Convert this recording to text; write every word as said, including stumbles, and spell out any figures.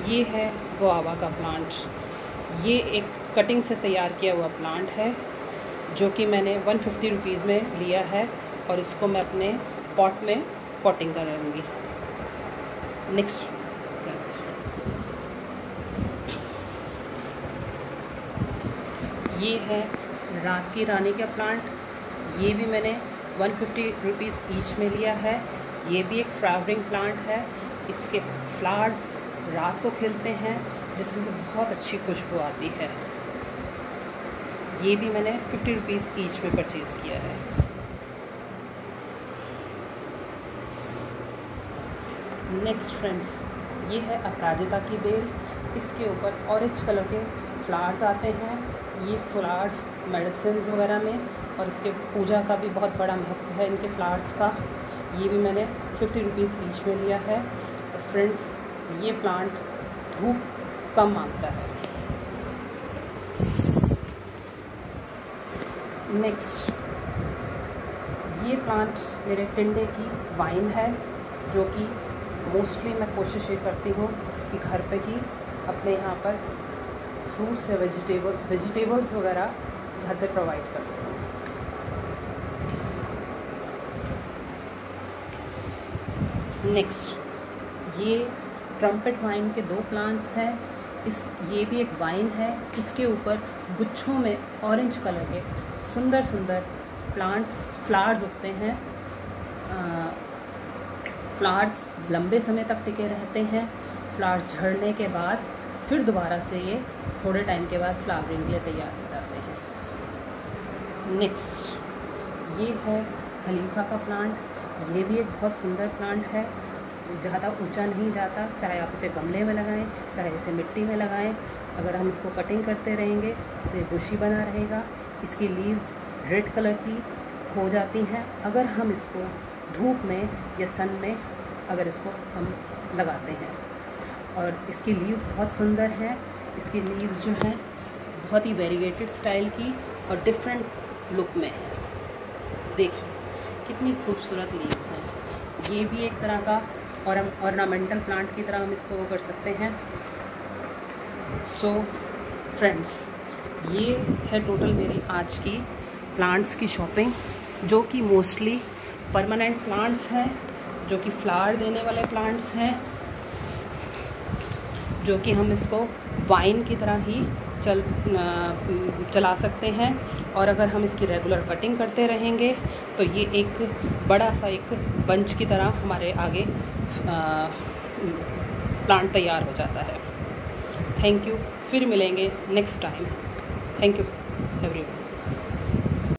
ये है गुआवा का प्लांट। ये एक कटिंग से तैयार किया हुआ प्लांट है जो कि मैंने वन फिफ्टी रुपीज़ में लिया है और इसको मैं अपने पॉट में पॉटिंग करूँगी। नेक्स्ट फ्रेंड्स, ये है रात की रानी का प्लांट। ये भी मैंने वन फिफ्टी रुपीज़ ईच में लिया है। ये भी एक फ्लावरिंग प्लांट है। इसके फ्लावर्स रात को खिलते हैं जिसमें से बहुत अच्छी खुशबू आती है। ये भी मैंने फिफ्टी रुपीज़ ईच में परचेज़ किया है। नेक्स्ट फ्रेंड्स, ये है अपराजिता की बेल। इसके ऊपर ऑरेंज कलर के फ्लावर्स आते हैं। ये फ्लावर्स मेडिसिन वगैरह में और इसके पूजा का भी बहुत बड़ा महत्व है इनके फ्लावर्स का। ये भी मैंने फिफ्टी रुपीज़ ईच में लिया है। फ्रेंड्स, ये प्लांट धूप कम मांगता है। नेक्स्ट, ये प्लांट मेरे टिंडे की वाइन है जो कि मोस्टली मैं कोशिश ये करती हूँ कि घर पे ही अपने यहाँ पर फ्रूट्स या वेजिटेबल्स वेजिटेबल्स वगैरह घर से प्रोवाइड कर सकूँ। नेक्स्ट, ये ट्रम्पेट वाइन के दो प्लांट्स हैं। इस ये भी एक वाइन है। इसके ऊपर गुच्छों में ऑरेंज कलर के सुंदर सुंदर प्लांट्स फ्लावर्स उगते हैं। फ्लावर्स लंबे समय तक टिके रहते हैं। फ्लावर्स झड़ने के बाद फिर दोबारा से ये थोड़े टाइम के बाद फ्लावरिंग के लिए तैयार हो जाते हैं। नेक्स्ट, ये है खलीफा का प्लांट। ये भी एक बहुत सुंदर प्लांट है। ज़्यादा ऊंचा नहीं जाता, चाहे आप इसे गमले में लगाएं, चाहे इसे मिट्टी में लगाएं। अगर हम इसको कटिंग करते रहेंगे तो ये बुशी बना रहेगा। इसकी लीव्स रेड कलर की हो जाती हैं अगर हम इसको धूप में या सन में अगर इसको हम लगाते हैं। और इसकी लीव्स बहुत सुंदर हैं। इसकी लीव्स जो हैं बहुत ही वेरिएटेड स्टाइल की और डिफरेंट लुक में है। देखिए कितनी खूबसूरत लीव्स हैं। ये भी एक तरह का और ऑर्नामेंटल प्लांट की तरह हम इसको वो कर सकते हैं। सो फ्रेंड्स, ये है टोटल मेरी आज की प्लांट्स की शॉपिंग, जो कि मोस्टली परमानेंट प्लांट्स हैं, जो कि फ्लावर देने वाले प्लांट्स हैं, जो कि हम इसको वाइन की तरह ही चल चला सकते हैं। और अगर हम इसकी रेगुलर कटिंग करते रहेंगे तो ये एक बड़ा सा एक बंच की तरह हमारे आगे प्लांट तैयार हो जाता है। Thank you. फिर मिलेंगे next time. Thank you everyone.